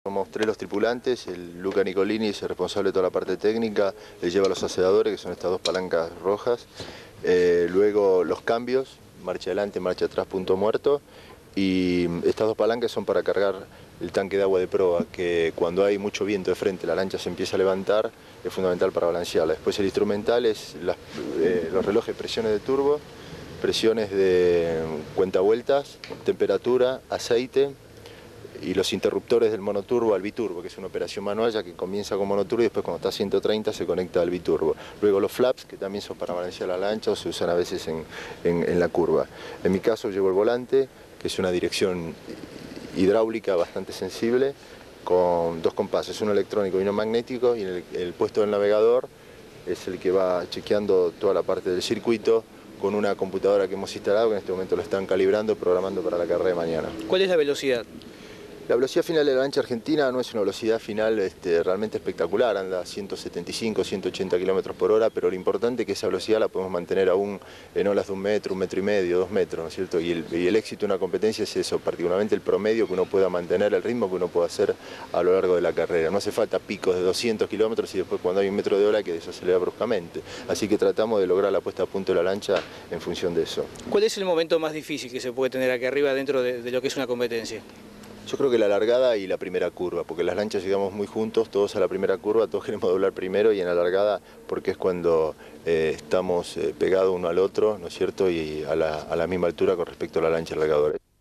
Somos tres los tripulantes, el Luca Nicolini es el responsable de toda la parte técnica, le lleva los aceleradores, que son estas dos palancas rojas, luego los cambios, marcha adelante, marcha atrás, punto muerto, y estas dos palancas son para cargar el tanque de agua de proa, que cuando hay mucho viento de frente, la lancha se empieza a levantar, es fundamental para balancearla. Después el instrumental es los relojes de presiones de turbo, presiones de cuentavueltas, temperatura, aceite, y los interruptores del monoturbo al biturbo, que es una operación manual ya que comienza con monoturbo y después cuando está a 130 se conecta al biturbo. Luego los flaps, que también son para balancear la lancha o se usan a veces en la curva. En mi caso llevo el volante, que es una dirección hidráulica bastante sensible, con dos compases, uno electrónico y uno magnético, y el puesto del navegador es el que va chequeando toda la parte del circuito con una computadora que hemos instalado, que en este momento lo están calibrando, programando para la carrera de mañana. ¿Cuál es la velocidad? La velocidad final de la lancha argentina no es una velocidad final realmente espectacular, anda a 175, 180 km por hora, pero lo importante es que esa velocidad la podemos mantener aún en olas de 1 metro, 1,5 metros, 2 metros, ¿no es cierto? Y el éxito de una competencia es eso, particularmente el promedio que uno pueda mantener, el ritmo que uno pueda hacer a lo largo de la carrera. No hace falta picos de 200 kilómetros y después cuando hay 1 metro de hora hay que desacelerar bruscamente. Así que tratamos de lograr la puesta a punto de la lancha en función de eso. ¿Cuál es el momento más difícil que se puede tener aquí arriba dentro de lo que es una competencia? Yo creo que la largada y la primera curva, porque las lanchas llegamos muy juntos, todos a la primera curva, todos queremos doblar primero, y en la largada porque es cuando estamos pegados uno al otro, ¿no es cierto?, y a la misma altura con respecto a la lancha largadora.